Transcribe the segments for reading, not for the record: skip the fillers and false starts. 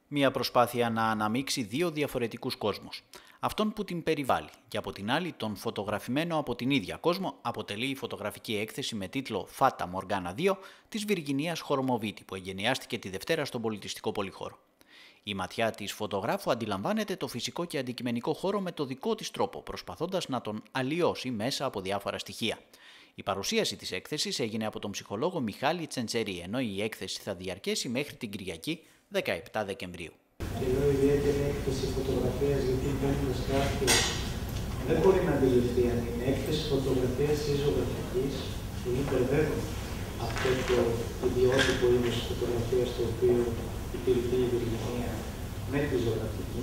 Μια προσπάθεια να αναμίξει δύο διαφορετικούς κόσμους. Αυτόν που την περιβάλλει και από την άλλη τον φωτογραφημένο από την ίδια κόσμο αποτελεί η φωτογραφική έκθεση με τίτλο «Φάτα Μοργάνα 2» της Βιργινίας Χορομοβίτη που εγκαινιάστηκε τη Δευτέρα στον Πολιτιστικό Πολυχώρο. Η ματιά της φωτογράφου αντιλαμβάνεται το φυσικό και αντικειμενικό χώρο με το δικό της τρόπο, προσπαθώντας να τον αλλοιώσει μέσα από διάφορα στοιχεία. Η παρουσίαση της έκθεσης έγινε από τον ψυχολόγο Μιχάλη Τσεντσερή, ενώ η έκθεση θα διαρκέσει μέχρι την Κυριακή 17 Δεκεμβρίου. Και εδώ ιδιαίτερη έκθεση φωτογραφίας, γιατί μπαίνοντας κάποιος δεν μπορεί να αντιληφθεί αν είναι έκθεση φωτογραφίας ή ζωγραφικής, που υπερβαίνουν αυτό το ιδιότυπο είδος φωτογραφίας το οποίο υπηρετεί η Βιργινία με τη ζωγραφική.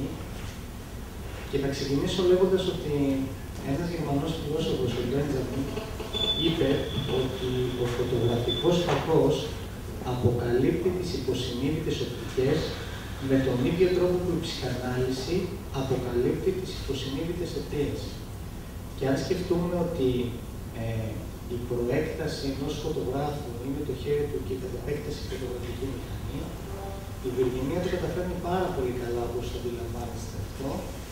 Και θα ξεκινήσω λέγοντας ότι ένας Γερμανός φιλόσοφος, ο Μπέντζαμιν, είπε ότι ο φωτογραφικός φακός αποκαλύπτει τις υποσυνείδητες οπτικές με τον ίδιο τρόπο που η ψυχανάλυση αποκαλύπτει τις υποσυνείδητες αιτίες. Και αν σκεφτούμε ότι η προέκταση ενός φωτογράφου είναι το χέρι του και η κατ' επέκταση η φωτογραφική μηχανή, η Βιργινία το καταφέρνει πάρα πολύ καλά, όπως αντιλαμβάνεστε αυτό,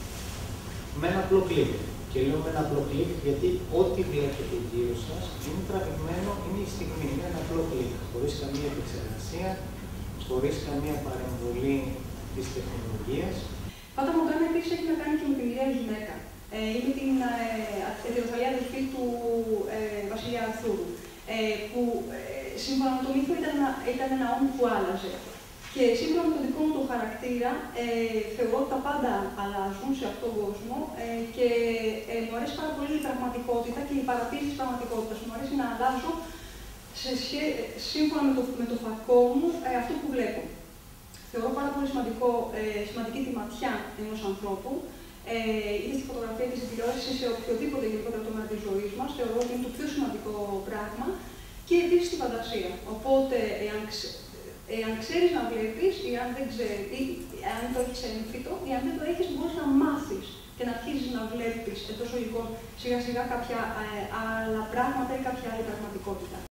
με ένα απλό κλικ. Και λέω με ένα απλό κλικ γιατί ό,τι βλέπετε γύρω σας είναι τραβηγμένο, είναι η στιγμή, είναι ένα απλό κλικ, χωρίς καμία επεξεργασία, χωρίς καμία παρεμβολή της τεχνολογίας. Φάτα Μοργάνα επίσης έχει να κάνει και με την ιερέα γυναίκα. Είναι την ετεροθαλή αδελφή του βασιλιά Αρθούρου, που σύμφωνα με το μύθο ήταν ένα όνειρο που άλλαζε. Και σύμφωνα με τον δικό μου το χαρακτήρα, θεωρώ ότι τα πάντα αλλάζουν σε αυτόν τον κόσμο και μου αρέσει πάρα πολύ η πραγματικότητα και η παρατήρηση της πραγματικότητας. Μου αρέσει να αλλάζω σύμφωνα με το φακό μου αυτό που βλέπω. Θεωρώ πάρα πολύ σημαντική τη ματιά ενός ανθρώπου, είτε στη φωτογραφία της τηλεόρασης ή σε οποιοδήποτε γενικότερο τομέα της ζωής μας. Θεωρώ ότι είναι το πιο σημαντικό πράγμα και επίσης τη φαντασία. Οπότε, εάν ξέρεις να βλέπεις ή αν δεν ξέρεις, ή αν το έχεις έμφυτο ή αν δεν το έχεις, μπορείς να μάθεις και να αρχίσεις να βλέπεις εντός ολικών σιγά σιγά κάποια άλλα πράγματα ή κάποια άλλη πραγματικότητα.